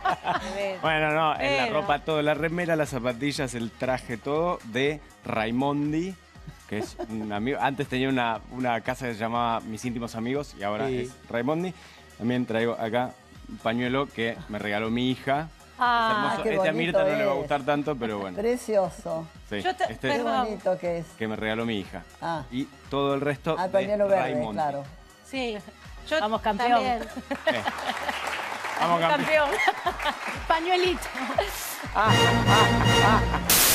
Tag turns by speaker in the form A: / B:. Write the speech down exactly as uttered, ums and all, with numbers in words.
A: Bueno, no, en la
B: Bueno.
A: ropa todo, la remera, las zapatillas, el traje, todo de Raimondi, que es un amigo. Antes tenía una, una casa que se llamaba Mis Íntimos Amigos y ahora
C: Sí.
A: es Raimondi. También traigo acá un pañuelo que me regaló mi hija.
B: Ah,
A: Es hermoso.
D: qué
A: Este a Mirta no
D: bonito
A: le va a
D: es.
A: gustar tanto, pero bueno.
D: Precioso.
A: Sí,
B: Yo te-
A: este
D: Qué
A: es
B: Perdón.
D: bonito que es.
A: que me regaló mi hija.
D: Ah.
A: Y todo el resto
D: Ah,
A: de
D: pañuelo verde,
A: Raimondi.
D: claro.
B: sí. Yo
E: Vamos, campeón.
B: también.
A: Eh. Vamos, campeón.
E: Campeón.
B: Pañuelito.
A: Ah, ah, ah.